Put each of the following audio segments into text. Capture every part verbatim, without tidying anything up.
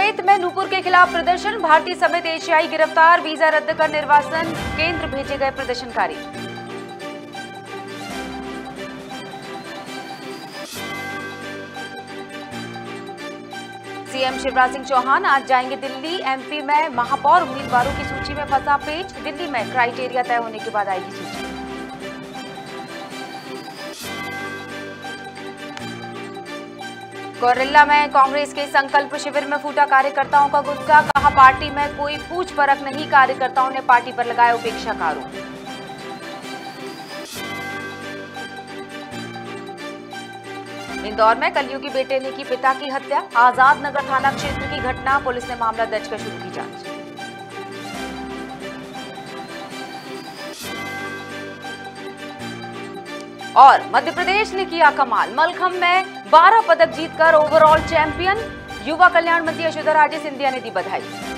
Kuwait में नूपुर के खिलाफ प्रदर्शन, भारतीय समेत एशियाई गिरफ्तार, वीजा रद्द कर निर्वासन केंद्र भेजे गए प्रदर्शनकारी। सीएम शिवराज सिंह चौहान आज जाएंगे दिल्ली, एमपी में महापौर उम्मीदवारों की सूची में फंसा पेच, दिल्ली में क्राइटेरिया तय होने के बाद आएगी सूची। गौरेला में कांग्रेस के संकल्प शिविर में फूटा कार्यकर्ताओं का गुस्सा, कहा पार्टी में कोई पूछ परख नहीं, कार्यकर्ताओं ने पार्टी पर लगाया उपेक्षा का आरोप। इंदौर में कलयुगी बेटे ने की पिता की हत्या, आजाद नगर थाना क्षेत्र की घटना, पुलिस ने मामला दर्ज कर शुरू की जांच। और मध्य प्रदेश ने किया कमाल, मलखंभ में बारह पदक जीतकर ओवरऑल चैंपियन, युवा कल्याण मंत्री यशोधरा राजे सिंधिया ने दी बधाई।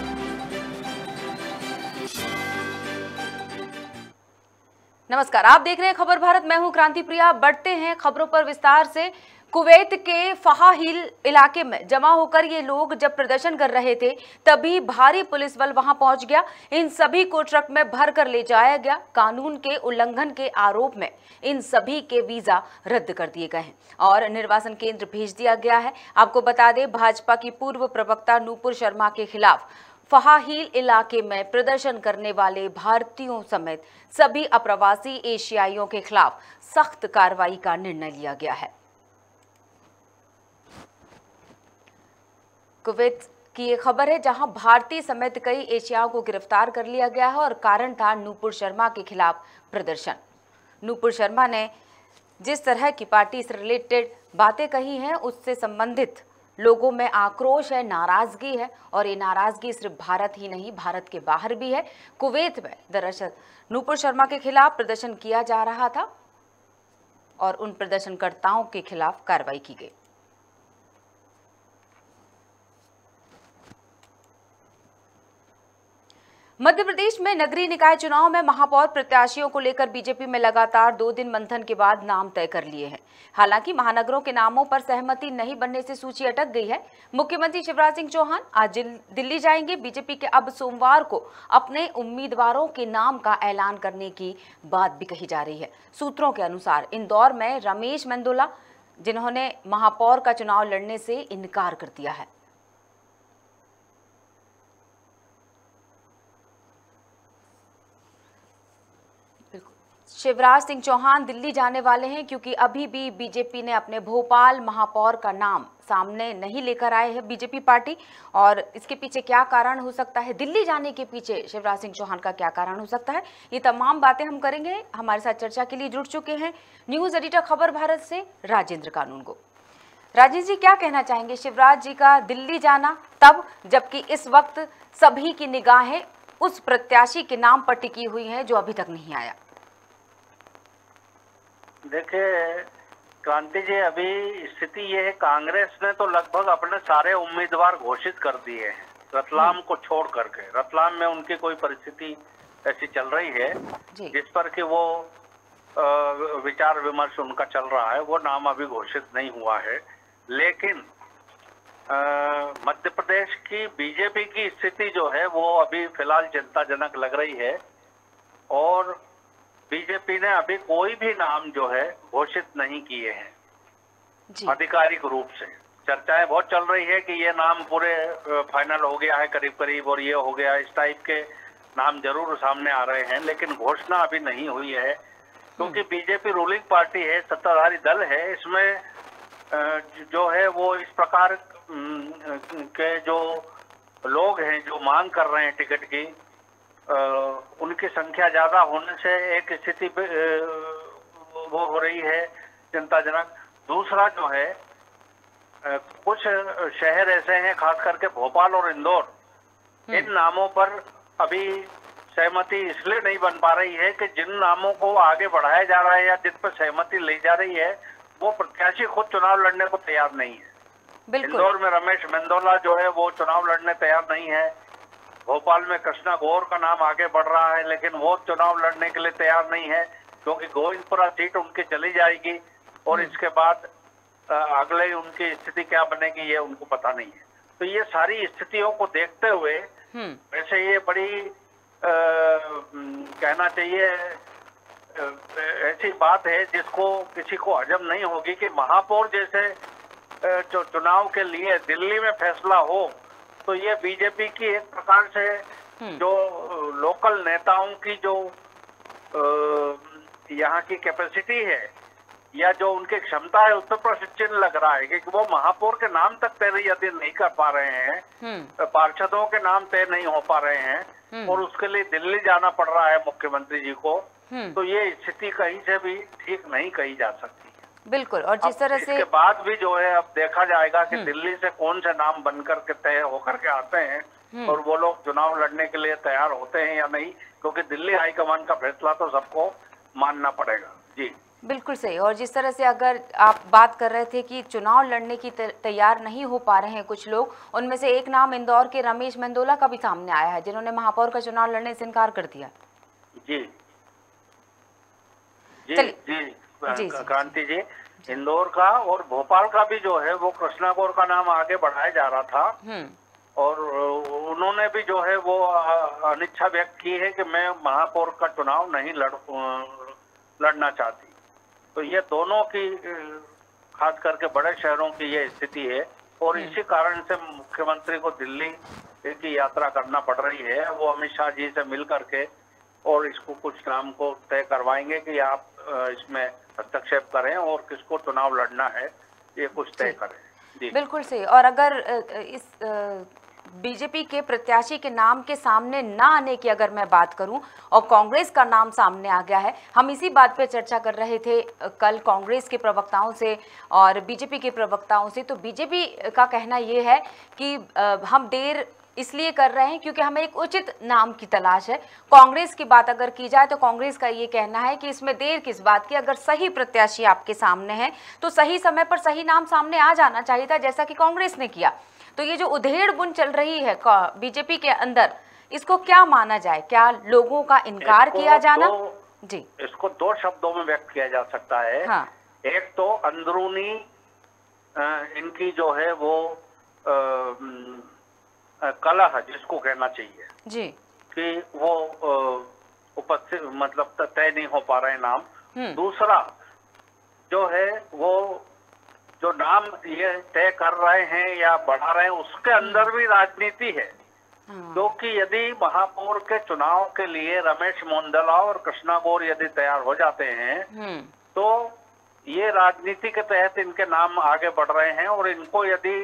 नमस्कार, आप देख रहे हैं खबर भारत, मैं हूं क्रांति प्रिया। बढ़ते हैं खबरों पर विस्तार से। कुवैत के फहा हिल इलाके में जमा होकर ये लोग जब प्रदर्शन कर रहे थे तभी भारी पुलिस बल वहां पहुंच गया। इन सभी को ट्रक में भर कर ले जाया गया। कानून के उल्लंघन के आरोप में इन सभी के वीजा रद्द कर दिए गए हैं और निर्वासन केंद्र भेज दिया गया है। आपको बता दें, भाजपा की पूर्व प्रवक्ता नूपुर शर्मा के खिलाफ फहा हिल इलाके में प्रदर्शन करने वाले भारतीयों समेत सभी अप्रवासी एशियाइयों के खिलाफ सख्त कार्रवाई का निर्णय लिया गया है। कुवैत की ये खबर है, जहां भारतीय समेत कई एशियाओं को गिरफ्तार कर लिया गया है और कारण था नूपुर शर्मा के खिलाफ प्रदर्शन। नूपुर शर्मा ने जिस तरह की पार्टी से रिलेटेड बातें कही हैं, उससे संबंधित लोगों में आक्रोश है, नाराजगी है और ये नाराजगी सिर्फ भारत ही नहीं, भारत के बाहर भी है। कुवैत में दरअसल नूपुर शर्मा के खिलाफ प्रदर्शन किया जा रहा था और उन प्रदर्शनकर्ताओं के खिलाफ कार्रवाई की गई। मध्य प्रदेश में नगरीय निकाय चुनाव में महापौर प्रत्याशियों को लेकर बीजेपी में लगातार दो दिन मंथन के बाद नाम तय कर लिए हैं। हालांकि महानगरों के नामों पर सहमति नहीं बनने से सूची अटक गई है। मुख्यमंत्री शिवराज सिंह चौहान आज दिल्ली जाएंगे। बीजेपी के अब सोमवार को अपने उम्मीदवारों के नाम का ऐलान करने की बात भी कही जा रही है। सूत्रों के अनुसार इंदौर में रमेश मेंदोला, जिन्होंने महापौर का चुनाव लड़ने से इनकार कर दिया है। शिवराज सिंह चौहान दिल्ली जाने वाले हैं क्योंकि अभी भी बीजेपी ने अपने भोपाल महापौर का नाम सामने नहीं लेकर आए हैं बीजेपी पार्टी। और इसके पीछे क्या कारण हो सकता है, दिल्ली जाने के पीछे शिवराज सिंह चौहान का क्या कारण हो सकता है, ये तमाम बातें हम करेंगे। हमारे साथ चर्चा के लिए जुड़ चुके हैं न्यूज एडिटर खबर भारत से राजेंद्र कानूनगो। राजेंद्र जी, क्या कहना चाहेंगे शिवराज जी का दिल्ली जाना तब, जबकि इस वक्त सभी की निगाहें उस प्रत्याशी के नाम पर टिकी हुई हैं जो अभी तक नहीं आया? देखिए क्रांति जी, अभी स्थिति ये है, कांग्रेस ने तो लगभग अपने सारे उम्मीदवार घोषित कर दिए हैं रतलाम को छोड़ करके। रतलाम में उनकी कोई परिस्थिति ऐसी चल रही है जिस पर कि वो विचार विमर्श उनका चल रहा है, वो नाम अभी घोषित नहीं हुआ है। लेकिन मध्य प्रदेश की बीजेपी की स्थिति जो है वो अभी फिलहाल चिंताजनक लग रही है और बीजेपी ने अभी कोई भी नाम जो है घोषित नहीं किए हैं आधिकारिक रूप से। चर्चाएं बहुत चल रही है कि ये नाम पूरे फाइनल हो गया है करीब करीब और ये हो गया, इस टाइप के नाम जरूर सामने आ रहे हैं, लेकिन घोषणा अभी नहीं हुई है क्योंकि बीजेपी रूलिंग पार्टी है, सत्ताधारी दल है। इसमें जो है वो इस प्रकार के जो लोग हैं जो मांग कर रहे हैं टिकट की, Uh, उनकी संख्या ज्यादा होने से एक स्थिति वो हो रही है चिंताजनक। दूसरा जो है, uh, कुछ शहर ऐसे हैं खास करके भोपाल और इंदौर, इन नामों पर अभी सहमति इसलिए नहीं बन पा रही है कि जिन नामों को आगे बढ़ाया जा रहा है या जिन पर सहमति ली जा रही है वो प्रत्याशी खुद चुनाव लड़ने को तैयार नहीं है। इंदौर में रमेश मेंदोला जो है वो चुनाव लड़ने तैयार नहीं है। भोपाल में कृष्णा गौर का नाम आगे बढ़ रहा है लेकिन वो चुनाव लड़ने के लिए तैयार नहीं है क्योंकि गोविंदपुरा सीट उनकी चली जाएगी और इसके बाद अगले उनकी स्थिति क्या बनेगी ये उनको पता नहीं है। तो ये सारी स्थितियों को देखते हुए वैसे ये बड़ी आ, कहना चाहिए आ, ऐसी बात है जिसको किसी को हजम नहीं होगी कि महापौर जैसे जो चुनाव के लिए दिल्ली में फैसला हो, तो ये बीजेपी की एक प्रकार से जो लोकल नेताओं की जो यहाँ की कैपेसिटी है या जो उनकी क्षमता है, उस पर प्रश्न चिन्ह लग रहा है क्योंकि वो महापौर के नाम तक तय यदि नहीं कर पा रहे हैं, पार्षदों के नाम तय नहीं हो पा रहे हैं और उसके लिए दिल्ली जाना पड़ रहा है मुख्यमंत्री जी को, तो ये स्थिति कहीं से भी ठीक नहीं कही जा सकती। बिल्कुल। और जिस तरह से इसके बाद भी जो है अब देखा जाएगा कि दिल्ली से कौन से नाम बनकर के तय होकर के आते हैं और वो लोग चुनाव लड़ने के लिए तैयार होते हैं या नहीं, क्योंकि दिल्ली हाईकमान का फैसला तो सबको मानना पड़ेगा। जी बिल्कुल सही। और जिस तरह से अगर आप बात कर रहे थे कि चुनाव लड़ने की तैयार नहीं हो पा रहे हैं कुछ लोग, उनमें से एक नाम इंदौर के रमेश मेंदोला का भी सामने आया है जिन्होंने महापौर का चुनाव लड़ने से इनकार कर दिया। जी जी जी क्रांति जी, इंदौर का और भोपाल का भी जो है वो कृष्णा गौर का नाम आगे बढ़ाया जा रहा था और उन्होंने भी जो है वो अनिच्छा व्यक्त की है कि मैं महापौर का चुनाव नहीं लड़ लड़ना चाहती। तो ये दोनों की खास करके बड़े शहरों की ये स्थिति है और इसी कारण से मुख्यमंत्री को दिल्ली की यात्रा करना पड़ रही है। वो अमित शाह जी से मिल करके और इसको कुछ नाम को तय करवाएंगे कि आप इसमें हस्तक्षेप करें और किसको चुनाव लड़ना है, ये कुछ तय करें। जी बिल्कुल सही। और अगर इस बीजेपी के प्रत्याशी के नाम के सामने ना आने की अगर मैं बात करूं और कांग्रेस का नाम सामने आ गया है, हम इसी बात पे चर्चा कर रहे थे कल कांग्रेस के प्रवक्ताओं से और बीजेपी के प्रवक्ताओं से, तो बीजेपी का कहना ये है कि हम देर इसलिए कर रहे हैं क्योंकि हमें एक उचित नाम की तलाश है। कांग्रेस की बात अगर की जाए तो कांग्रेस का ये कहना है कि इसमें देर किस बात की, अगर सही प्रत्याशी आपके सामने है तो सही समय पर सही नाम सामने आ जाना चाहिए था, जैसा कि कांग्रेस ने किया। तो ये जो उधेड़ बुन चल रही है बीजेपी के अंदर, इसको क्या माना जाए? क्या लोगों का इनकार किया जाना? जी इसको दो शब्दों में व्यक्त किया जा सकता है। हाँ। एक तो अंदरूनी इनकी जो है वो कलह जिसको कहना चाहिए जी कि वो उपस्थित मतलब तय नहीं हो पा रहे नाम। दूसरा जो है वो जो नाम ये तय कर रहे हैं या बढ़ा रहे हैं उसके अंदर भी राजनीति है, क्योंकि तो यदि महापौर के चुनाव के लिए रमेश मेंदोला और कृष्णा गौर यदि तैयार हो जाते हैं तो ये राजनीति के तहत इनके नाम आगे बढ़ रहे हैं और इनको यदि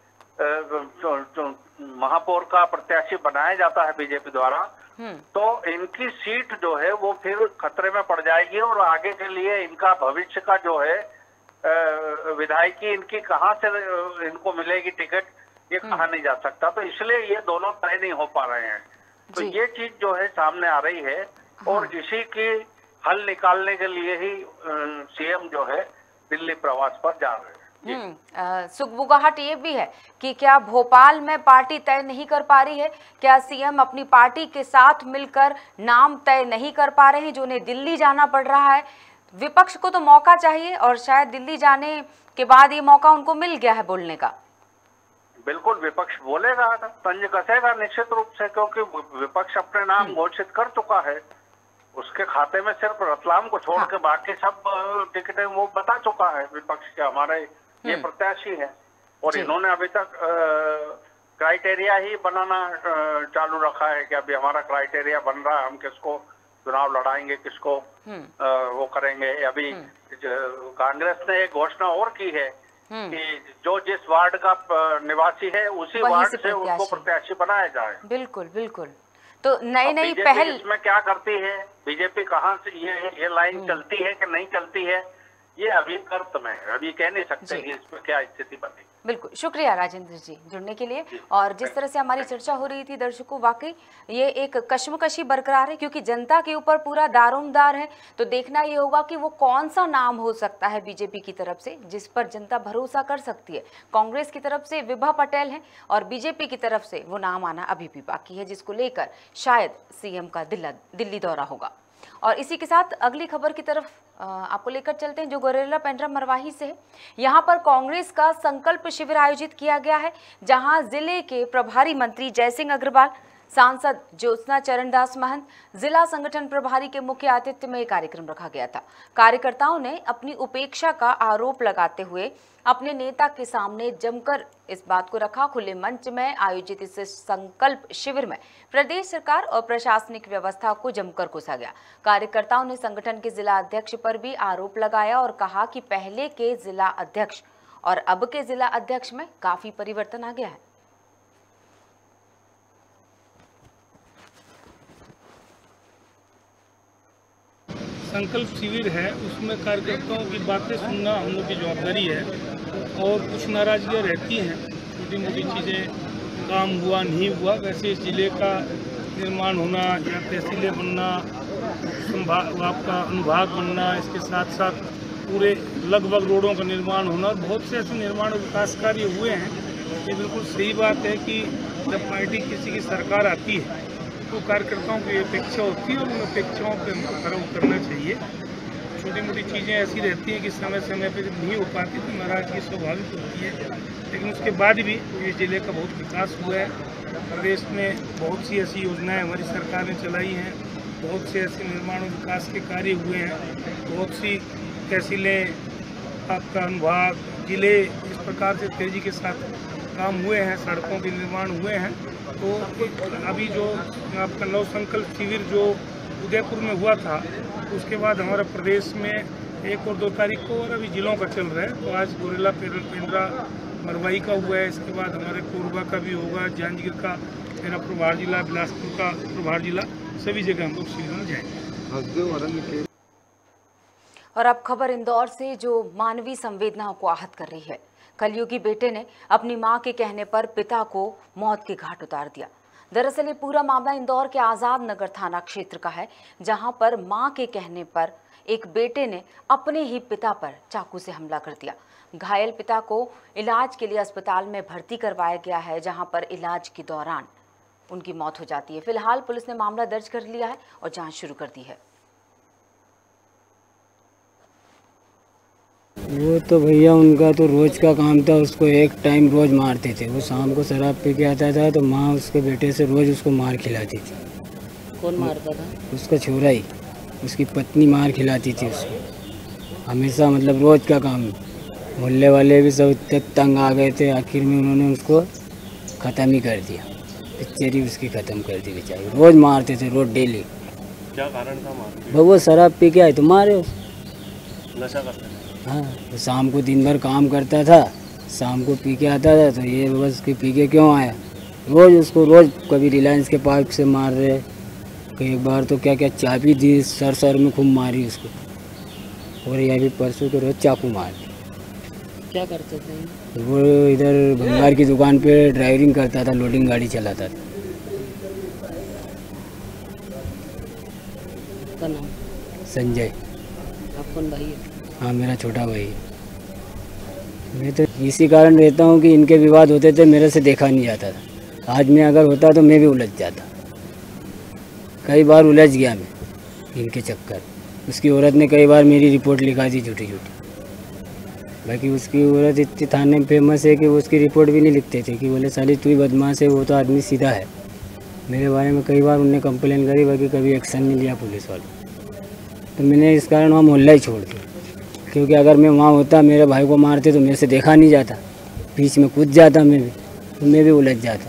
महापौर का प्रत्याशी बनाया जाता है बीजेपी द्वारा तो इनकी सीट जो है वो फिर खतरे में पड़ जाएगी और आगे के लिए इनका भविष्य का जो है विधायकी इनकी कहाँ से इनको मिलेगी टिकट, ये कहा नहीं जा सकता। तो इसलिए ये दोनों तय नहीं हो पा रहे हैं। तो ये चीज जो है सामने आ रही है और इसी की हल निकालने के लिए ही सीएम जो है दिल्ली प्रवास पर जा रहे हैं। सुगबुगाहट ये भी है कि क्या भोपाल में पार्टी तय नहीं कर पा रही है? क्या सीएम अपनी पार्टी के साथ मिलकर नाम तय नहीं कर पा रहे हैं जो उन्हें दिल्ली जाना पड़ रहा है? विपक्ष को तो मौका चाहिए और शायद दिल्ली जाने के बाद ये मौका उनको मिल गया है बोलने का। बिल्कुल विपक्ष बोलेगा, तंज कसेगा निश्चित रूप से, क्योंकि विपक्ष अपने नाम घोषित कर चुका है। उसके खाते में सिर्फ रतलाम को छोड़ के बाकी सब टिकटें वो बता चुका है विपक्ष के हमारे ये प्रत्याशी है और इन्होंने अभी तक क्राइटेरिया ही बनाना चालू रखा है कि अभी हमारा क्राइटेरिया बन रहा है, हम किसको चुनाव लड़ाएंगे, किसको आ, वो करेंगे। अभी कांग्रेस ने एक घोषणा और की है कि जो जिस वार्ड का निवासी है उसी वार्ड से उनको प्रत्याशी बनाया जाए। बिल्कुल बिल्कुल। तो नई नई पहल इसमें क्या करती है बीजेपी, कहाँ से ये ये लाइन चलती है कि नहीं चलती है, ये अभी कर्त में है, अभी कह नहीं सकते कि इसमें क्या स्थिति बनेगी। बिल्कुल, शुक्रिया राजेंद्र जी जुड़ने के लिए। और जिस तरह से हमारी चर्चा हो रही थी दर्शकों, वाकई ये एक कश्मकशी बरकरार है क्योंकि जनता के ऊपर पूरा दारोमदार है। तो देखना ये होगा कि वो कौन सा नाम हो सकता है बीजेपी की तरफ से जिस पर जनता भरोसा कर सकती है। कांग्रेस की तरफ से विभा पटेल है और बीजेपी की तरफ से वो नाम आना अभी भी बाकी है जिसको लेकर शायद सीएम का दिल्ली दौरा होगा। और इसी के साथ अगली खबर की तरफ आपको लेकर चलते हैं, जो गोरेला पेंड्रा मरवाही से है। यहाँ पर कांग्रेस का संकल्प शिविर आयोजित किया गया है, जहां जिले के प्रभारी मंत्री जयसिंह अग्रवाल, सांसद ज्योत्सना चरणदास महंत, जिला संगठन प्रभारी के मुख्य आतिथ्य में कार्यक्रम रखा गया था। कार्यकर्ताओं ने अपनी उपेक्षा का आरोप लगाते हुए अपने नेता के सामने जमकर इस बात को रखा। खुले मंच में आयोजित इस संकल्प शिविर में प्रदेश सरकार और प्रशासनिक व्यवस्था को जमकर कोसा गया। कार्यकर्ताओं ने संगठन के जिला अध्यक्ष पर भी आरोप लगाया और कहा कि पहले के जिला अध्यक्ष और अब के जिला अध्यक्ष में काफी परिवर्तन आ गया है। संकल्प शिविर है, उसमें कार्यकर्ताओं की बातें सुनना हम लोग की जवाबदारी है और कुछ नाराजगियाँ रहती हैं, छोटी मोटी चीज़ें, काम हुआ नहीं हुआ। वैसे इस जिले का निर्माण होना या तहसीलें बनना, संभाग आपका अनुभाग बनना, इसके साथ साथ पूरे लगभग रोडों का निर्माण होना और बहुत से ऐसे निर्माण और विकास कार्य हुए हैं। ये बिल्कुल सही बात है कि जब पार्टी किसी की सरकार आती है तो कार्यकर्ताओं की अपेक्षा होती है और उन अपेक्षाओं पर हमको खरा उतरना चाहिए। छोटी मोटी चीज़ें ऐसी रहती हैं कि समय समय पर जब नहीं हो पाती तो नाराजगी स्वाभाविक होती है, लेकिन उसके बाद भी ये जिले का बहुत विकास हुआ है। प्रदेश में बहुत सी ऐसी योजनाएं हमारी सरकार ने चलाई हैं, बहुत से ऐसे निर्माण और विकास के कार्य हुए हैं, बहुत सी तहसीलें, आपका अनुभाग, जिले इस प्रकार से तेज़ी के साथ काम हुए हैं, सड़कों के निर्माण हुए हैं। तो अभी जो आपका नव संकल्प शिविर जो उदयपुर में हुआ था, उसके बाद हमारा प्रदेश में एक और दो तारीख को और अभी जिलों का चल रहा है। तो आज गोरेला पेंड्रा मरवाही का हुआ है, इसके बाद हमारे कोरबा का भी होगा, जांजगीर का मेरा प्रभार जिला, बिलासपुर का प्रभार जिला, सभी जगह हम लोग शिविर में जाएंगे। और अब खबर इंदौर से, जो मानवीय संवेदनाओं को आहत कर रही है। कलयुगी बेटे ने अपनी मां के कहने पर पिता को मौत के घाट उतार दिया। दरअसल ये पूरा मामला इंदौर के आजाद नगर थाना क्षेत्र का है, जहां पर मां के कहने पर एक बेटे ने अपने ही पिता पर चाकू से हमला कर दिया। घायल पिता को इलाज के लिए अस्पताल में भर्ती करवाया गया है, जहां पर इलाज के दौरान उनकी मौत हो जाती है। फिलहाल पुलिस ने मामला दर्ज कर लिया है और जांच शुरू कर दी है। वो तो भैया उनका तो रोज का काम था, उसको एक टाइम रोज मारते थे। वो शाम को शराब पी के आता था तो माँ उसके बेटे से रोज उसको मार खिलाती थी। कौन मारता था? उसका छोरा ही, उसकी पत्नी मार खिलाती थी उसको हमेशा, मतलब रोज का काम। मोहल्ले वाले भी सब इतने तंग आ गए थे, आखिर में उन्होंने उसको ख़त्म ही कर दिया, पिक्चर ही उसकी ख़त्म कर दी बेचारी। रोज मारते थे, रोज डेली। क्या कारण था मारने? वो शराब पी के आए तो मारे। नशा करते थे? हाँ, तो शाम को दिन भर काम करता था, शाम को पी के आता था, तो ये बस कि पी के क्यों आया, रोज़ उसको रोज़ कभी रिलायंस के पाइप से मार रहे, कई बार तो क्या क्या चाबी दी, सर सर में खूब मारी उसको, और ये भी परसों के रोज़ चाकू मार दी। क्या करते थे वो? इधर भंगार की दुकान पे ड्राइविंग करता था, लोडिंग गाड़ी चलाता था। का नाम? संजय। आप कौन भाई है? हाँ, मेरा छोटा भाई है। मैं तो इसी कारण रहता हूँ कि इनके विवाद होते थे, मेरे से देखा नहीं जाता था। आज मैं अगर होता तो मैं भी उलझ जाता, कई बार उलझ गया मैं इनके चक्कर। उसकी औरत ने कई बार मेरी रिपोर्ट लिखा दी झूठी झूठी। बाकी उसकी औरत इतनी थाने में फेमस है कि वो उसकी रिपोर्ट भी नहीं लिखते थे, कि बोले साली तू ही बदमाश है, वो तो आदमी सीधा है। मेरे बारे में कई बार उनने कंप्लेन करी, बाकी कभी एक्शन नहीं लिया पुलिस वालों। तो मैंने इस कारण वहाँ मोहल्ला ही छोड़ दिया, क्योंकि अगर मैं वहाँ होता, मेरे भाई को मारते तो मेरे से देखा नहीं जाता, बीच में कूद जाता मैं भी, तो मैं भी उलझ जाता।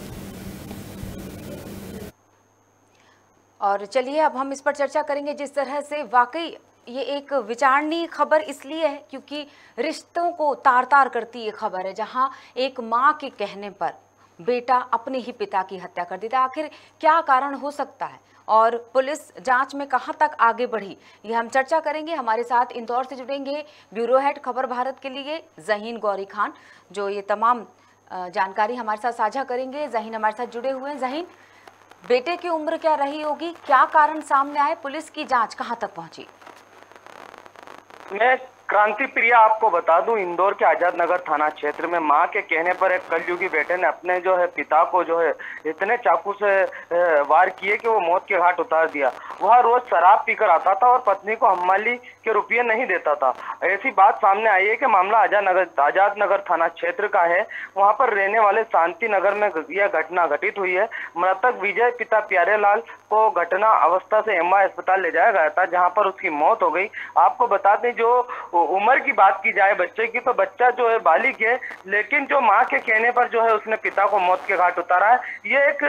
और चलिए अब हम इस पर चर्चा करेंगे, जिस तरह से वाकई ये एक विचारणीय खबर इसलिए है क्योंकि रिश्तों को तार तार करती ये खबर है, जहां एक मां के कहने पर बेटा अपने ही पिता की हत्या कर देता। आखिर क्या कारण हो सकता है और पुलिस जांच में कहां तक आगे बढ़ी, ये हम चर्चा करेंगे। हमारे साथ इंदौर से जुड़ेंगे ब्यूरो हेड खबर भारत के लिए ज़हीन गौरी खान, जो ये तमाम जानकारी हमारे साथ साझा करेंगे। ज़हीन हमारे साथ जुड़े हुए हैं। ज़हीन, बेटे की उम्र क्या रही होगी, क्या कारण सामने आए, पुलिस की जांच कहां तक पहुंची? मैं क्रांति प्रिया, आपको बता दूं, इंदौर के आजाद नगर थाना क्षेत्र में मां के कहने पर एक कलयुगी बेटे ने अपने जो है पिता को जो है इतने चाकू से वार किए कि वो मौत के घाट उतार दिया। वह रोज शराब पीकर आता था और पत्नी को हमाली के रुपये नहीं देता था। ऐसी बात सामने आई है कि मामला आजाद नगर आजाद नगर थाना क्षेत्र का है। वहां पर रहने वाले शांति नगर में यह घटना घटित हुई है। मृतक विजय पिता प्यारेलाल को घटना अवस्था से एमआई अस्पताल ले जाया गया था, जहां पर उसकी मौत हो गई। आपको बता दें, जो उम्र की बात की जाए बच्चे की, तो बच्चा जो है बालिग है, लेकिन जो मां के कहने पर जो है उसने पिता को मौत के घाट उतारा है। ये एक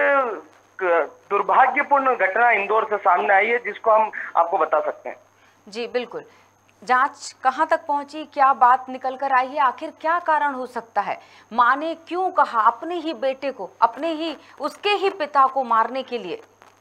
दुर्भाग्यपूर्ण घटना इंदौर से सामने आई है, जिसको हम आपको बता सकते हैं। जी बिल्कुल। जांच कहां तक पहुंची, क्या बात निकल कर आई है, आखिर क्या कारण हो सकता है? मां ने क्यों कहा अपने ही बेटे को, अपने ही उसके ही पिता को मारने के लिए?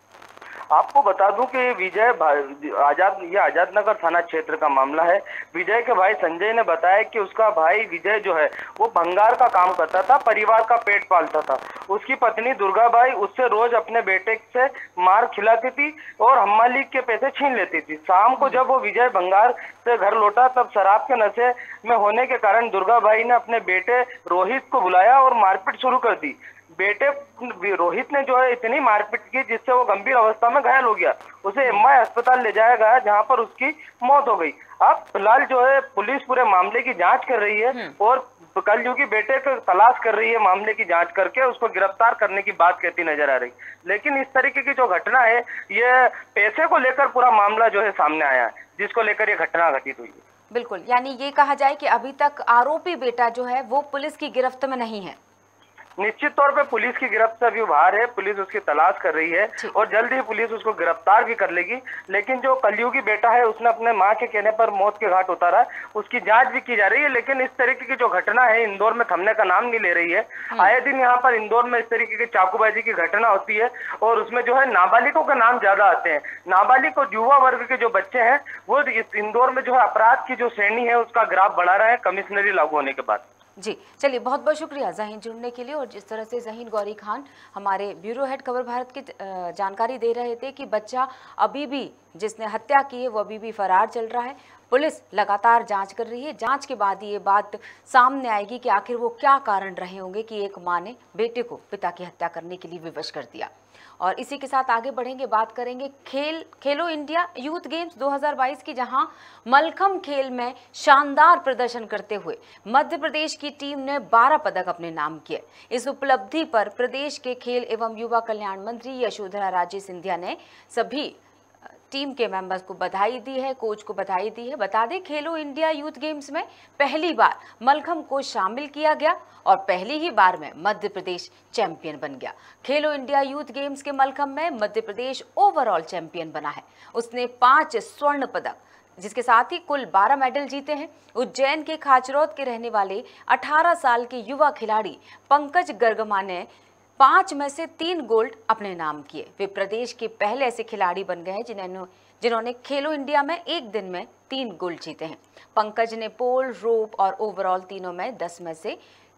आपको बता दूं कि विजय आजाद ये आजाद नगर थाना क्षेत्र का मामला है। विजय के भाई संजय ने बताया कि उसका भाई विजय जो है वो भंगार का काम करता था, परिवार का पेट पालता था। उसकी पत्नी दुर्गाबाई उससे रोज अपने बेटे से मार खिलाती थी और हमाली के पैसे छीन लेती थी। शाम को जब वो विजय भंगार से घर लौटा, तब शराब के नशे में होने के कारण दुर्गाबाई ने अपने बेटे रोहित को बुलाया और मारपीट शुरू कर दी। बेटे रोहित ने जो है इतनी मारपीट की जिससे वो गंभीर अवस्था में घायल हो गया। उसे एमआई अस्पताल ले जाया गया, जहां पर उसकी मौत हो गई। अब फिलहाल जो है पुलिस पूरे मामले की जांच कर रही है और कलयुगी बेटे को तलाश कर रही है। मामले की जांच करके उसको गिरफ्तार करने की बात कहती नजर आ रही। लेकिन इस तरीके की जो घटना है, ये पैसे को लेकर पूरा मामला जो है सामने आया है, जिसको लेकर ये घटना घटित हुई है। बिल्कुल, यानी ये कहा जाए कि अभी तक आरोपी बेटा जो है वो पुलिस की गिरफ्त में नहीं है। निश्चित तौर पे पुलिस की गिरफ्त से अभी बाहर है, पुलिस उसकी तलाश कर रही है और जल्द ही पुलिस उसको गिरफ्तार भी कर लेगी। लेकिन जो कलयुगी बेटा है उसने अपने मां के कहने पर मौत के घाट उतारा, उसकी जांच भी की जा रही है। लेकिन इस तरीके की जो घटना है इंदौर में थमने का नाम नहीं ले रही है। आए दिन यहाँ पर इंदौर में इस तरीके की चाकूबाजी की घटना होती है और उसमें जो है नाबालिगों के नाम ज्यादा आते हैं। नाबालिग और युवा वर्ग के जो बच्चे हैं वो इस इंदौर में जो है अपराध की जो श्रेणी है उसका ग्राफ बढ़ा रहे हैं कमिश्नरी लागू होने के बाद। जी चलिए, बहुत बहुत शुक्रिया ज़हीन जुड़ने के लिए। और जिस तरह से ज़हीन गौरी खान हमारे ब्यूरो हेड खबर भारत की जानकारी दे रहे थे कि बच्चा अभी भी, जिसने हत्या की है, वो अभी भी फरार चल रहा है। पुलिस लगातार जांच कर रही है। जांच के बाद ये बात सामने आएगी कि आखिर वो क्या कारण रहे होंगे कि एक मां ने बेटे को पिता की हत्या करने के लिए विवश कर दिया। और इसी के साथ आगे बढ़ेंगे, बात करेंगे खेल खेलो इंडिया यूथ गेम्स दो हज़ार बाईस की, जहां मलखम्ब खेल में शानदार प्रदर्शन करते हुए मध्य प्रदेश की टीम ने बारह पदक अपने नाम किए। इस उपलब्धि पर प्रदेश के खेल एवं युवा कल्याण मंत्री यशोधरा राजे सिंधिया ने सभी टीम के मेंबर्स को बधाई दी है, कोच को बधाई दी है। बता दें, खेलो इंडिया यूथ गेम्स में पहली बार मलखम्ब को शामिल किया गया और पहली ही बार में मध्य प्रदेश चैंपियन बन गया। खेलो इंडिया यूथ गेम्स के मलखम्ब में मध्य प्रदेश ओवरऑल चैंपियन बना है। उसने पांच स्वर्ण पदक, जिसके साथ ही कुल बारह मेडल जीते हैं। उज्जैन के खाचरौद के रहने वाले अठारह साल के युवा खिलाड़ी पंकज गर्गमा ने पांच में से तीन गोल्ड अपने नाम किए। वे प्रदेश के पहले ऐसे खिलाड़ी बन गए हैं जिन्होंने जिन्होंने खेलो इंडिया में एक दिन में तीन गोल्ड जीते हैं। पंकज ने पोल, रोप और ओवरऑल तीनों में दस में से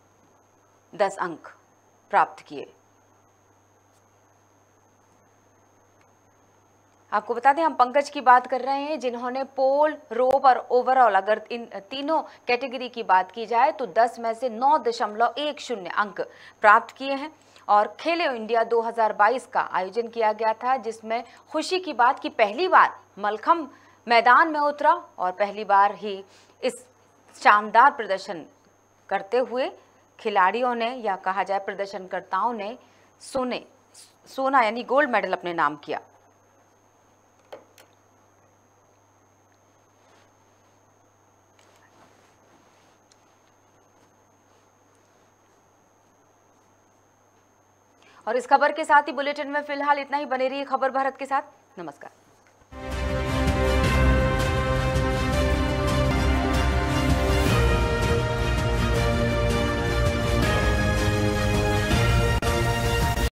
दस अंक प्राप्त किए। आपको बता दें, हम पंकज की बात कर रहे हैं जिन्होंने पोल, रोप और ओवरऑल, अगर इन तीनों कैटेगरी की बात की जाए तो दस में से नौ दशमलव एक शून्य अंक प्राप्त किए हैं। और खेलो इंडिया दो हज़ार बाईस का आयोजन किया गया था, जिसमें खुशी की बात कि पहली बार मलखम्ब मैदान में उतरा और पहली बार ही इस शानदार प्रदर्शन करते हुए खिलाड़ियों ने, या कहा जाए प्रदर्शनकर्ताओं ने, सोने सोना यानी गोल्ड मेडल अपने नाम किया। और इस खबर के साथ ही बुलेटिन में फिलहाल इतना ही। बने रहिए खबर भारत के साथ। नमस्कार।